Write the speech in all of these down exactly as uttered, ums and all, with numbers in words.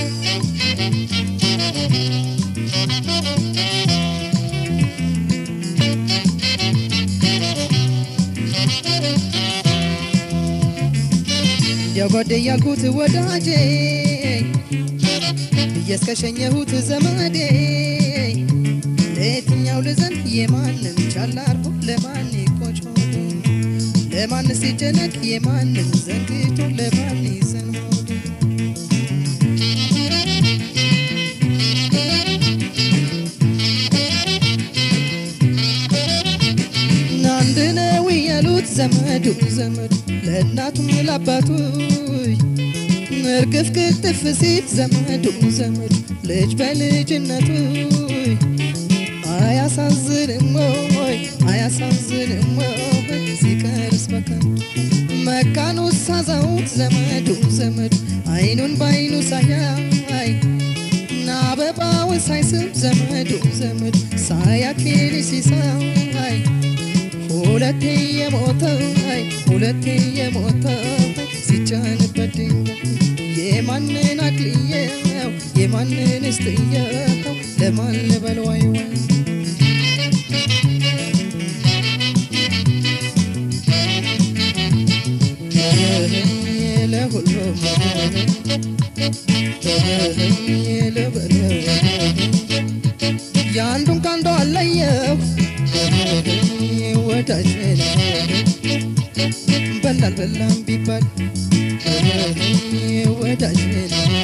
يقعد يالكوت وداجي يسكشنيهوت زمادي ليتنياو لزن يمانن چالاربو لماني كوچو لمان سيجنك يمانن زنكيتو لماني زنهود ناندنا ويالوت زمادو زمادو لناتم لاباتوي نرقف كتف سيت زمادو زمادو لج بلجناتوي آيا سانزر موي آيا سانزر موي سيكارس بكان مكانو سازاوت زمادو زمادو عينون باينو ساياي ناببا وسايسم زمادو زمادو سايا كيلي سيساي ሁለቴ የሞተይ ሁለቴ የሞተይ ሲቻን በድኝ የማንን አክሊየው የማንን እስትየው ለማን ልበልዋይ ወይ ለሁሉ ለበለው ያንዱን ካንዱ አለየው ወዳጅን በላል በላም ቢባል ወዳጅን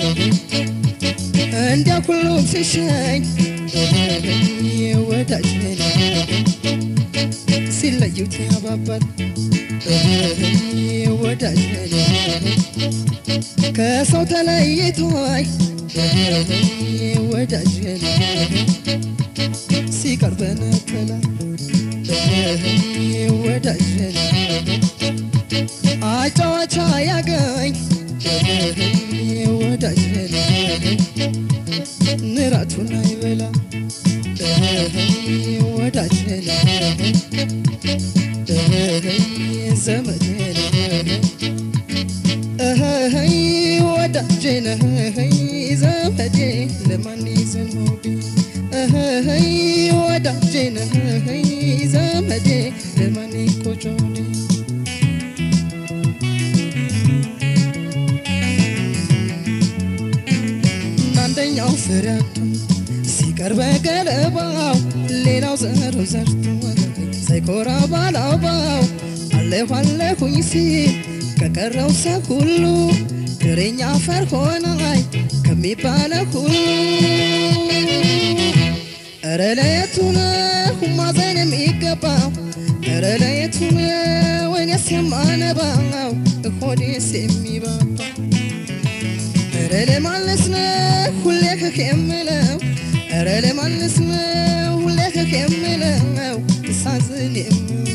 እንዲያ ሁሉም ሲሸኝ ወዳጅን ሲለዩት ያባባል ወዳጅን ከሰው ተለይቶይ ወዳጅን ሲቀርበን ከላ ወዳጅን አጫዋቻ ያገኝ ወዳጅን ንራቱን አይበላ ወዳጅን ዘመድን እህይ ወዳጅን እህይ ዘመድን ለማን ይዘንሆድ እህይ ወዳጅን እህይ ዘመዴ ለማን ይቆጮኔ አንደኛው ፍራቱ ሲቀርበ ገለባው ሌላው ዘሩ ዘርቱ ሳይኮራ ባላባው አለሁ አለሁኝ ሲል ከቀረው ሰው ሁሉ ግረኛ ፈር ሆናይ ከሚባለው ሁሉ ኧረ ለየቱን ማዘን የሚገባው ኧረ ለየቱን ወይኔስ የማነባው ሆዴስ የሚባባ ኧረ ለማንስ ነው ሁሌ ህክ የምለው ኧረ ለማንስ ነው ሁሌ ህክ የምለው ሳዝን የምለው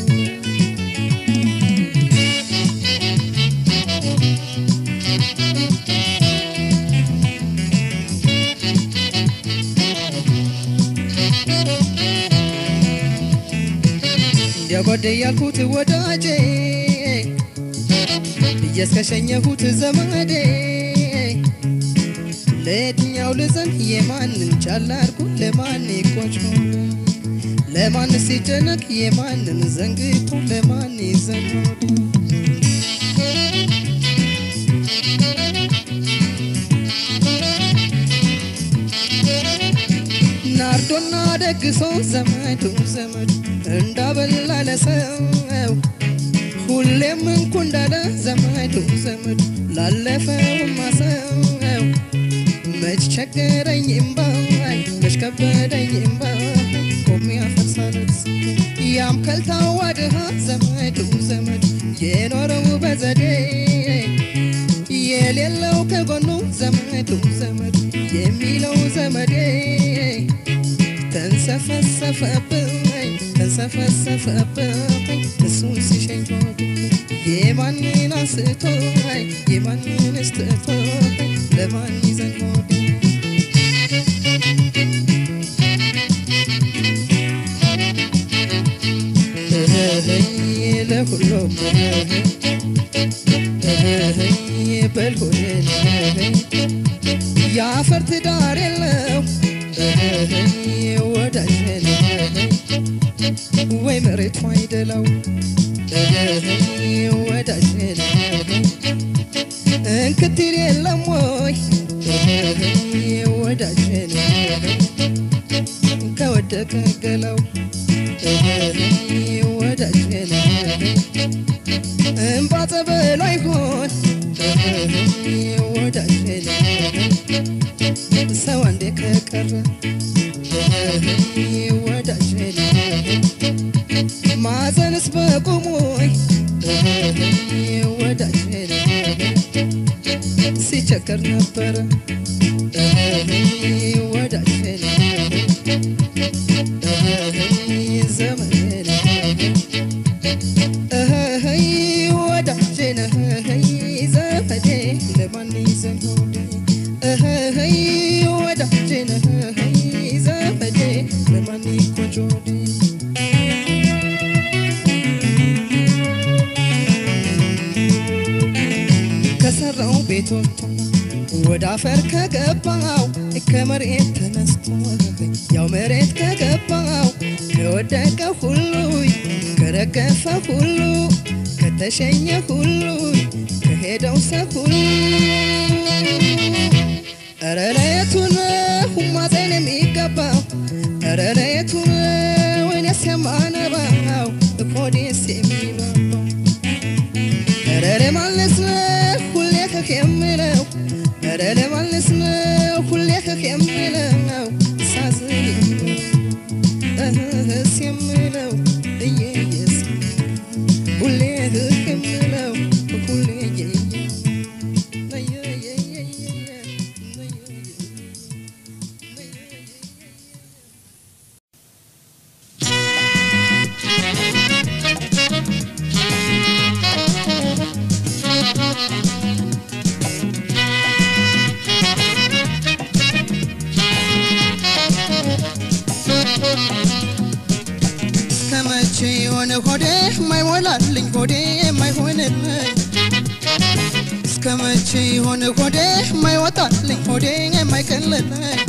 يقعد يالكوت وداجي يسكشنيهوت زمادي ليتنياو لزن يمانن چالاركو لمان يكوچو لمان سيجنك يمانن زنگيتو لمان يزنهود ናርዶና ደግሶ ዘመዱ ዘመዱ እንዳበላ ለሰው ሁሌም እንኩ እንዳለ ዘመዱ ዘመዱ ላለፈው ማሰው መች ቸገረኝ እምባይ መች ከበደኝ እምባይ ቆሜ አፈሳለስ ያም ከልታው አድሃ ዘመዱ ዘመዱ የኖረው በዘዴ የሌለው ከጎኑ ዘመዱ ዘመዱ የሚለው ዘመዴ ተንሰፈሰፈብኝ ተንሰፈሰፈብኝ እሱን ሲሸኝቶት የማንን አንስቶይ የማንን እስትቶይ ለማን ይዘንሆድ ለሁሉም በልሆን ያፈር ትዳር የለው ወዳጄን ወይ መሬት አይደለው ወዳጄን እንክትል የለም ወይ ወዳጄን ከወደቀ ገለው ወዳጄን እንባ ጸበል አይሆን ወዳጄን ሰው አንዴ ከቀረ ወዳጄን ማዘንስ በቁሞይ ወዳጄን ሲቸገር ነበር ወዳጄን ዘመኔን እህይ ወዳጄን እህይ ዘመዴ ለማን ይዘን ሆዴ እህይ ወዳጄን እህይ ዘመዴ ለማን ይቆጆዴ ከሰራው ቤቶቶ ወደ አፈር ከገባው ከመሬት ተነስቶ ያው መሬት ከገባው ከወደቀ ሁሉ ከረገፈ ሁሉ ከተሸኘ ሁሉ ከሄደው ሰው ሁሉ ኧረ ለየቱን ሁማዘን የሚገባው ኧረ ለየቱን ወይኔስ የማነባው እኮዴስ የሚባባው ኧረ ለማንስ ሁሌ ከክ የምለው ኧረ ለማንስ ሁሌ ከክ የምለው ሳዝን እህስ የምለው እየየስ ሁሌ ከክ የምለው ሁሌ ከመቼ የሆነ ሆዴ ማይሞላልኝ ሆዴ ማይሆንልኝ እስከመቼ የሆነ ሆዴ ማይወጣልኝ ሆዴ ማይቀልልኝ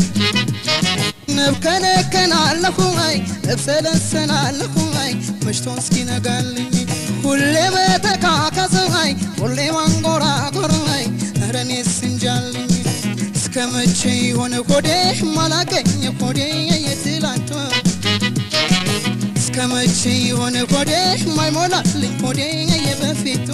ነብከነከናለሁ አይ እብሰለሰናለሁ አይ መሽቶ እስኪነጋልኝ ሁሌ በተካካሰ አይ ሁሌ ማንጎራጎር አይ ኧረ እኔስ እንጃልኝ እስከመቼ የሆነ ሆዴ ማላገኝ ሆዴ የትላንቱ እስከመቼ የሆነ ሆዴ ማይሞላልኝ ሆዴ የበፊቱ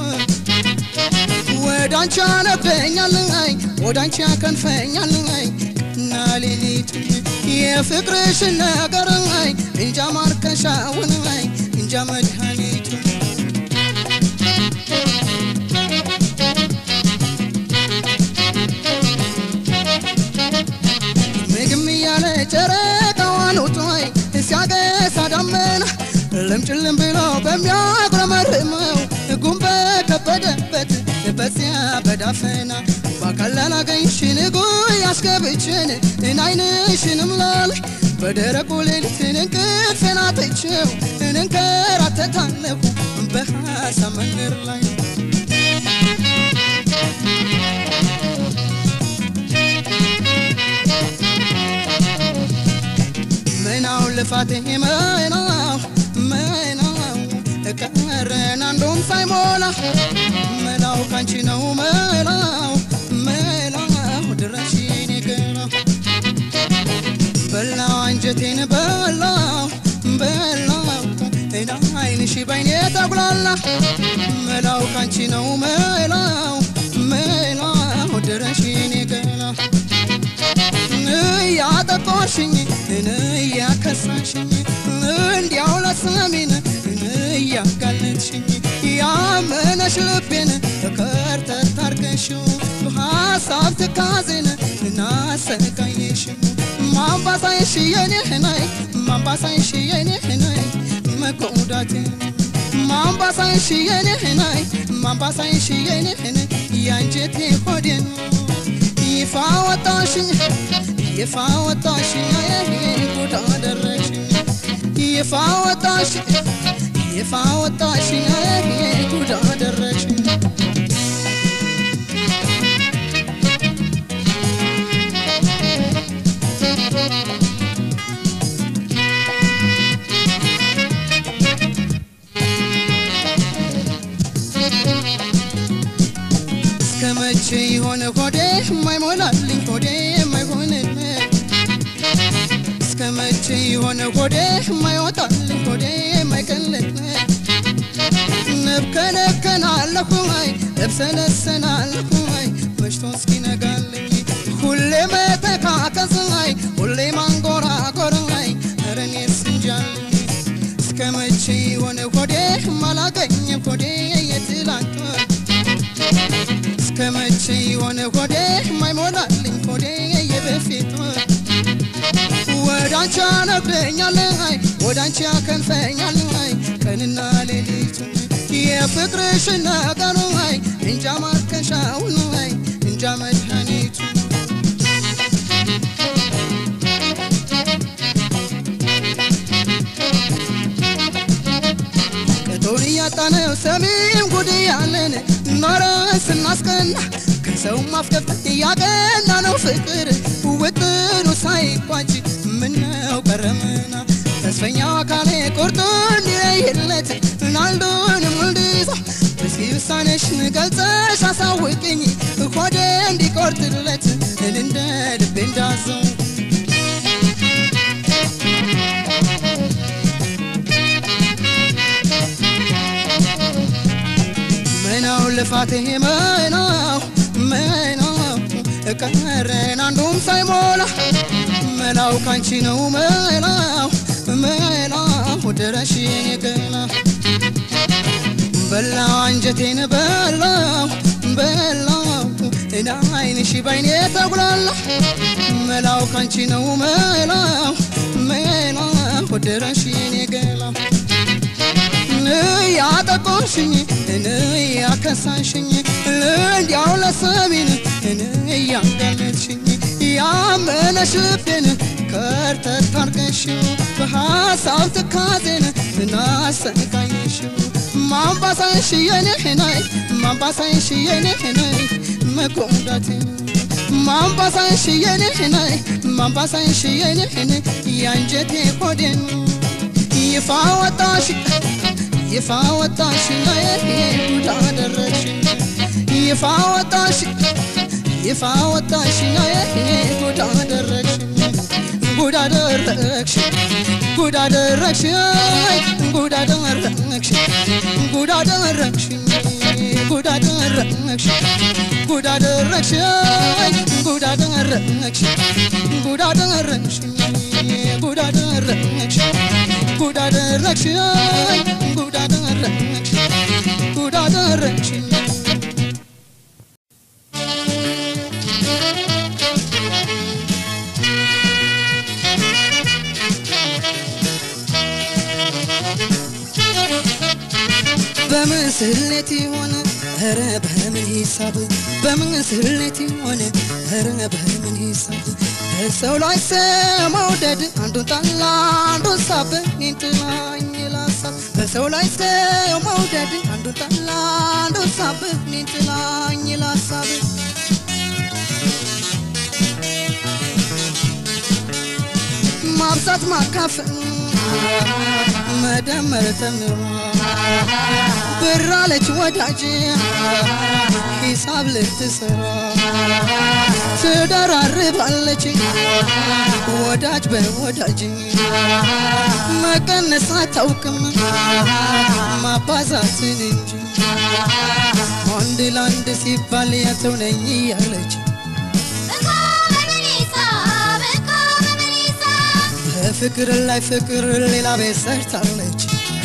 ወዳንቺ አነፈኛልኝ አይ ወዳንቺ አከንፈኛልኝ አይ እና ሌሊቱ የፍቅርሽ ነገር አይ እንጃ ማርከሻውን አይ እንጃ መድኃኒቱ ምግም ያለ ጨረቃዋን ውጦይ ሲያገሳ ዳመና ለምጭልም ብሎ በሚያጉረመርመው ጉንበ ከበደበት በዚያ በዳፈና ባካላና ገኝሽን ጉይ ያስገብችን እናይንሽንም ላል በደረቁ ሌሊትን እንቅልፌን አጥቼው እንንከራተታለሁ በሐሳብ መንገድ ላይ ምናው ልፋቴ ምናው ምናው ቀረና እንደውም ሳይሞላ ምናው ካንቺ ነው ምናው ምናው ድረሽ የኔ ገና በላው አንጀቴን በላው በላው እና አይንሽ ባይኔ ተጉላላ ምናው ካንቺ ነው ምናው ምናው ድረሽ የኔ ገና ያጠቆርሽኝ ያከሳሽኝ እንዲያው ለሰሜን ያጋለጥሽኝ ያመነሽ ልቤን ከርተት አርገሽው ሐሳብ ትካዜን እናሰቃየሽው ማንባሳይሽ የኔ ህናይ ማንባሳይሽ የኔ ህናይ መቆዳቴን ማንባሳይሽ የኔ ህናይ ማንባሳይሽ የኔ ህናይ ያንጀቴ ሆዴን ይፋ ወጣሽኝ ይፋ ወጣሽኝ ጉዳ ደረሽኝ ይፋ ወጣሽኝ ይፋ ወጣሽኝ ጉዳ ደረሽኝ هون خودي ما يوطل خودي ما يكلت نبكى نبكى على خوي بسنة سنة على خوي مش توسكينا قال لي كل ما تكاكسي كل ما نقرا قراي رني سنجال سكمتشي هون خودي ما لاقيني خودي يتلانتو سكمتشي هون خودي ما يمولالي خودي يبفيتو ودانشا نبرينيالي ودانشا كنفينيالي كننا ليليتو يا فكرش ناقنوي انجا ماركشاونوي انجا مدحنيتو كدوريا تانو سميم قدي علينا نارس الناسكن كنسو مافكفت ياقنا نو فكر ووطنو سايقواجي منو كرمنا تسفنيا كالي قرطون يهلت نالدون ملديزا بسي وسانش نقلتش اساوكيني خودي دي قرطلت نندد بندازو مناو لفاته مناو مناو كرنا ندوم سايمولا مناو كانشي نو مناو مناو درشيني كلا بلا انجتين بلا بلا انا عيني شي بعيني تقول ملاو كانشي نو ملاو ملاو درشيني كلا يا تقوشني يا كساشني لندياو لسامين يا قلتشني يا من شفتني كرت تركشو بحساب تكازن ناس كايشو ما بسايش ينحناي ما بسايش ينحناي مكوداتي ما بسايش ينحناي ما بسايش ينحناي يانجتي قدن يفاوتاش يفاوتاش ناي كودا درش يفاوتاش يفاوتاش ناي كودا درش كودا درش كودا درش كودا درش كودا درش كودا درش كودا درش كودا درش كودا درش كودا درش كودا درش كودا درش كودا درش بمسلتي وانا هربها من حساب بمسلتي وانا هربها من حساب السو لا يسمع ودد عندو طلع عندو صاب نتلا نلا صاب السو لا يسمع ودد عندو طلع عندو صاب نتلا نلا صاب ما بسات ما كافئ مدمر تمر برالك وداجي حساب لتسرى تدرارب عليك وداج بوداجي ما كان ساتوكم ما بازاتن انجي عند لاند سيبال يتوني يالك فكر الله فكر اللي لا بيسرتالك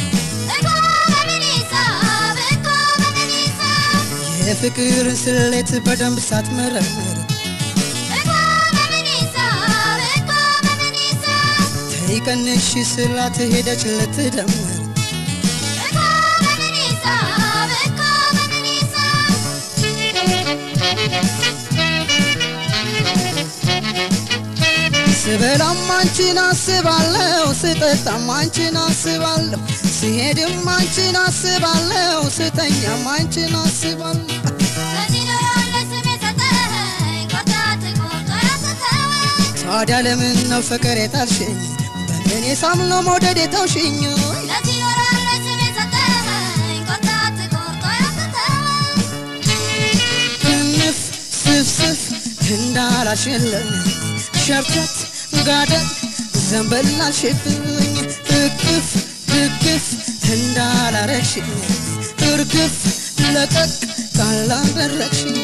يا فكر سليت بدم بسات مرمر تيكنشي سلات هداك لتدمر سبلا مانچنا سبالو ستتا مانچنا سبالو سيدم مانچنا سبالو ستنيا مانچنا سبالو ታዲያ ለምን ነው ፍቅር የታልሽኝ በእኔ ሳምኖ መውደድ የተውሽኝ ክንፍ ስፍስፍ እንዳላሽልኝ ሸርተት ጋደን ዘንበላሽብኝ እቅፍ ድግፍ እንዳላረግሽኝ እርግፍ ለቀቅ ካላደረግሽኝ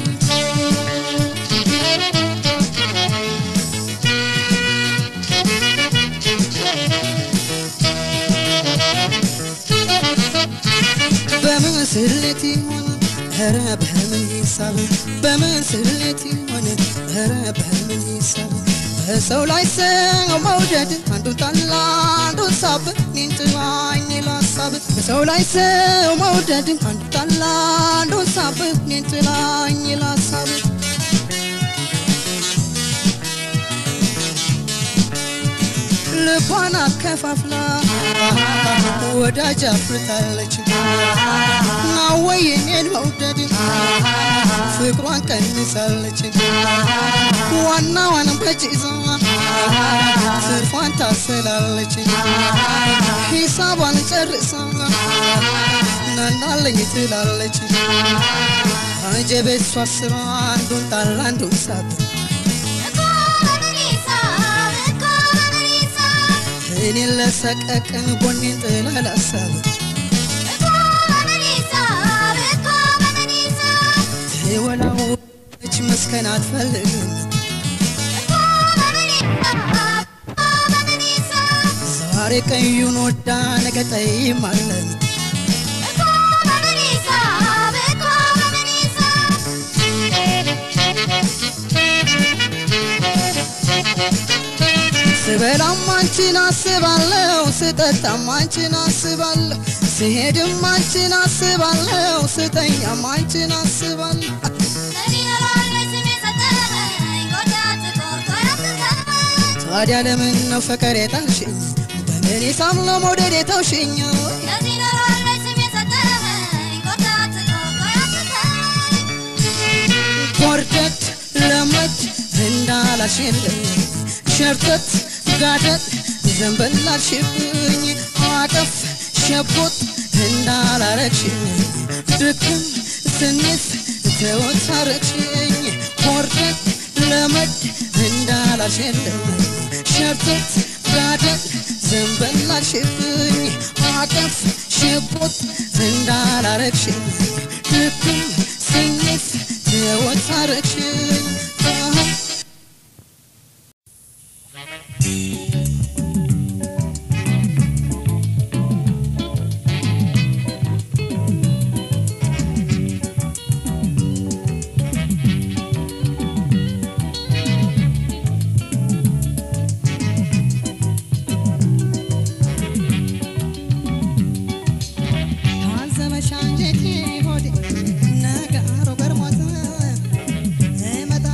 በምስሌት ሆነ ኧረ በምን ሂሳብ በምስሌት ሆነ ኧረ በምን ሂሳብ በሰው ላይ ሰው መውደድ አንዱን ጠላ አንዱን ሳብ እኔን ጥላኝ ላሳብ በሰው ላይ ሰው መውደድ አንዱን ጠላ አንዱን ሳብ እኔን ጥላኝ ላሳብ ልቧን አከፋፍላ ወዳጅ አፍርታለች ናወይ እኔን መውደድ ፍቅሯን ቀንሳለች ዋናዋን በጅዛ ትርፏን ታሰላለች ሂሳቧን ጨርሳ ናናለኝ ትላለች አጀቤት ሷስራ አንዱን ጣላ አንዱን ሳብ እኔን ለሰቀቀን ጎኔን ጥላ ላሳብ ትወላወች መስከን አትፈልግም ዛሬ ቀዩን ወዳ ነገ ጠይማለን ስበላም አንቺን አስባለሁ ስጠጣም አንቺን አስባለሁ ስሄድም አንቺን አስባለሁ ስተኛም አንቺን አስባለሁ ታዲያ ለምን ነው ፍቅር የጣልሽኝ በምን ሂሳብ ነው መውደድ የተውሽኝ ጎርደድ ለመድ እንዳላሽልኝ ሸርተት ጋደት ዘንበላሽብኝ አቀፍ ሸቦት እንዳላረግሽኝ ድክም ስንፍ ተወታረግሽኝ ጎርደት ለመድ እንዳላሽልኝ ሸርተት ጋደት ዘንበላሽብኝ አቀፍ ሸቦት እንዳላረግሽኝ ድክም ስንፍ ተወታረግሽኝ Mata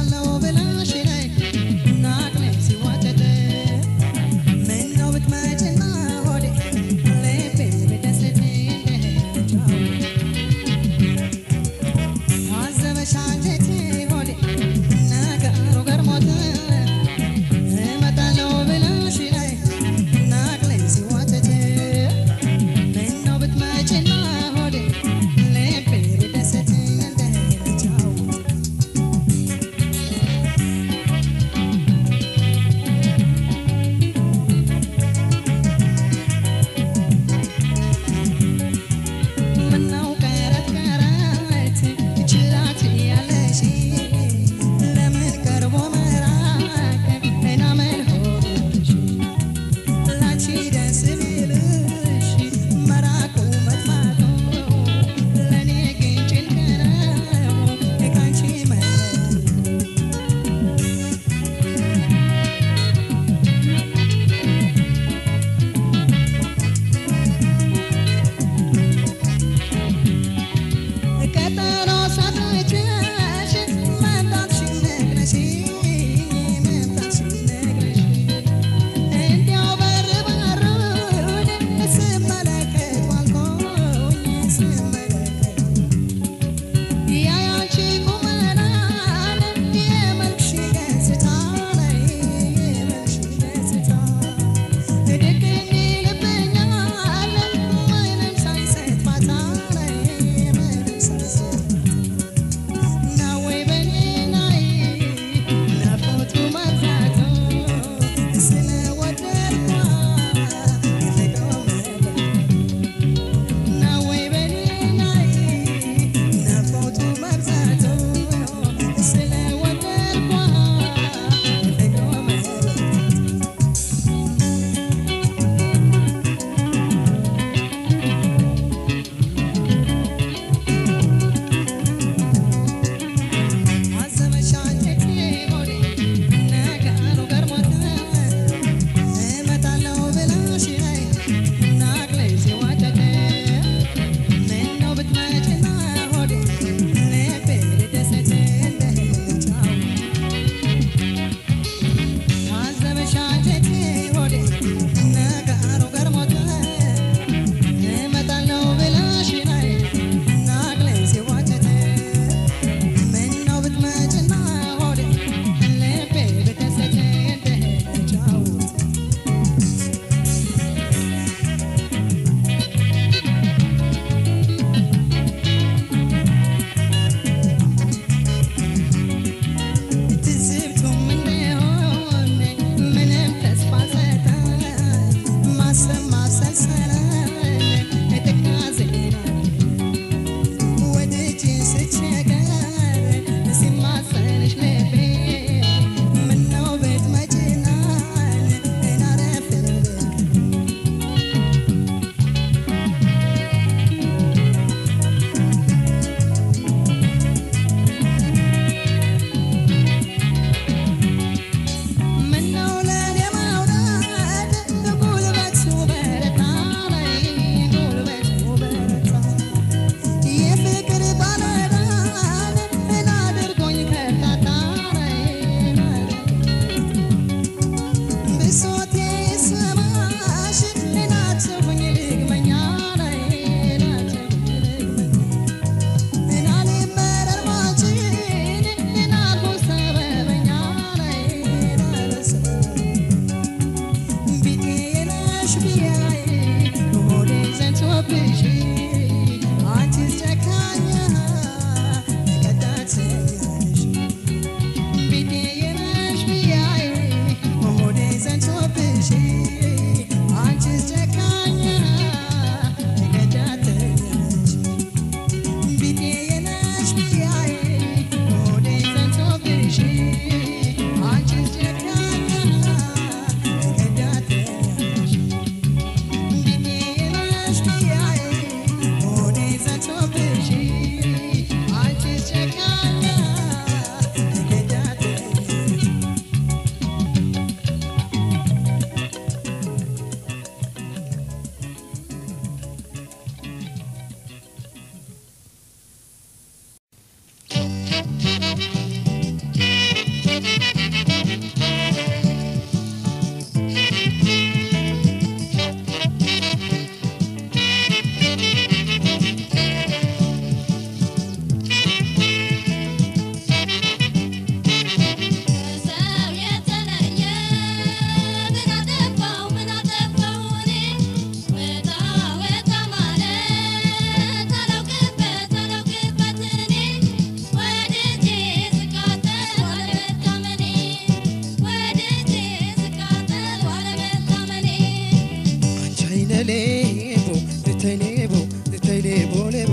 levo te levo te levo levo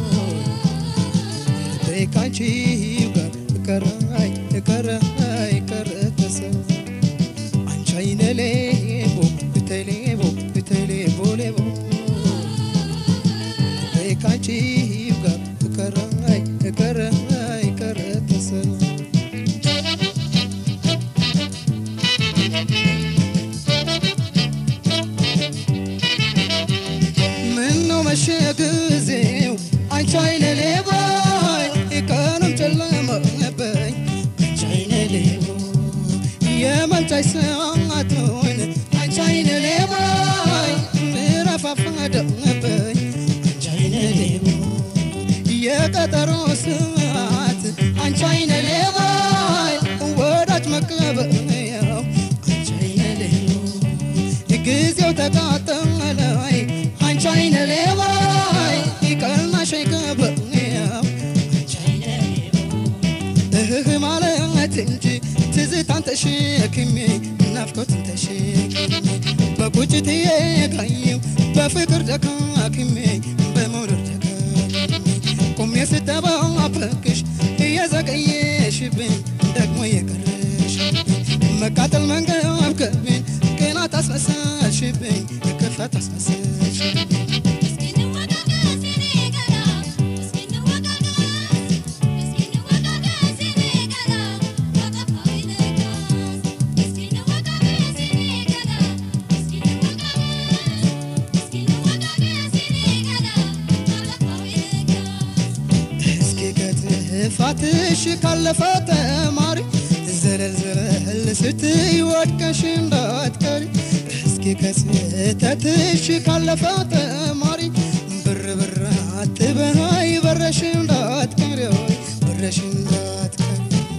te canci karai karai karatasa anchaine levo te levo te levo levo te canci karai karai karatasa مشاكزيو عايشين ليباي كانوا مجلمة باي عايشين ليبو يا من تساعدون عايشين ليباي مرافع فادا باي عايشين ليبو يا قطرو ساعات عايشين ليباي وداج مكبا عايشين ليبو جزيو تقاطع China levai ikalna shekab China levai mala atinji tizitan tashikimi nafkot tashikimi bakuchti yekayu bafikr dakakimi bamurur dakakimi kum yastaba afakish yazakayesh bin dakmo yakresh makatal mangab kabin kana tasmasal shibin kafat tasmasal فاتش كلفت ماري زلل زلل ستي ودكش انداتكري اسكي كسيتتش كلفت ماري بر بر اتبهاي برش انداتكري برش انداتكري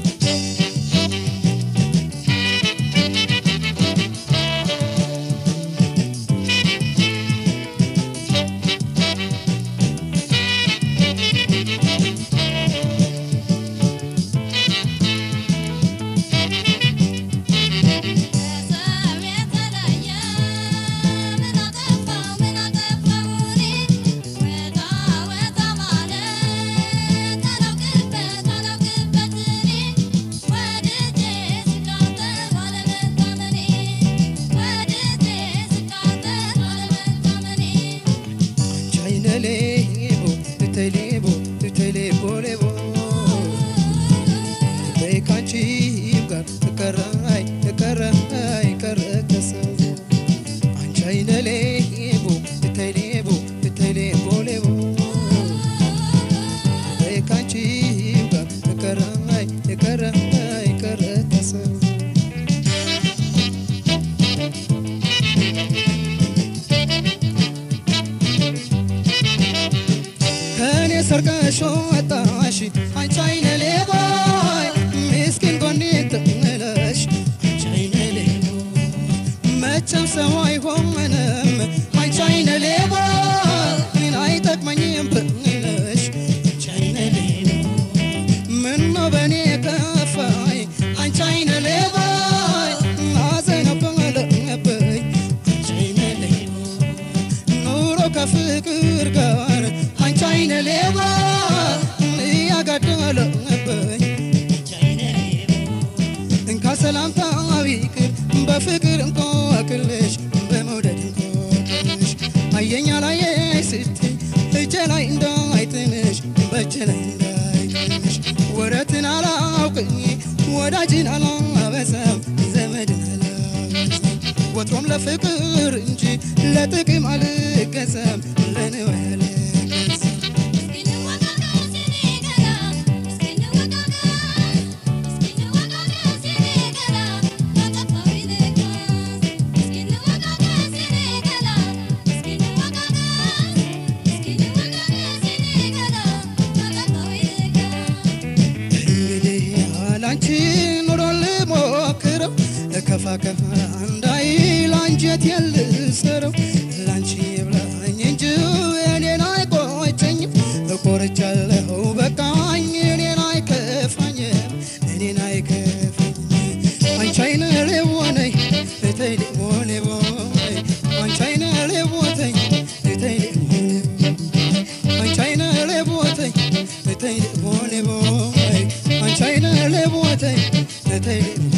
سرقشو اتاشي عايشين ليباي مسكين قنيت ملاش عايشين ليبو ما تشمسوا يهم انام عايشين ليباي من عيتك ما ينبغيلاش عايشين ليبو من بني كفاي عايشين ليباي عايزين بغلا باي عايشين ليبو نورك فكر قار عايشين ليبو يا قدل باي عايشين ليبو انك سلام تعويك بفكر انكو اكلش بمودد انكو اكلش اينيا لا يستي اجلاي اندايتنش بجلاي اندايتنش ورتنا لاوقني وداجنا لا بسم زمدنا لا وتروم لفكر انجي لا تقيم عليك قسم لنوالي كفا كفا عندي لانجت يلسرو لانشي بلاኝ እንጂ እኔን አይቆጨኝም እቆርቻለሁ በቃኝ እኔን አይከፋኝም እኔን አይከፋኝም አንቺ አይነ ለወነይ እተይ ለወነይ አንቺ አይነ ለወተ نتيلي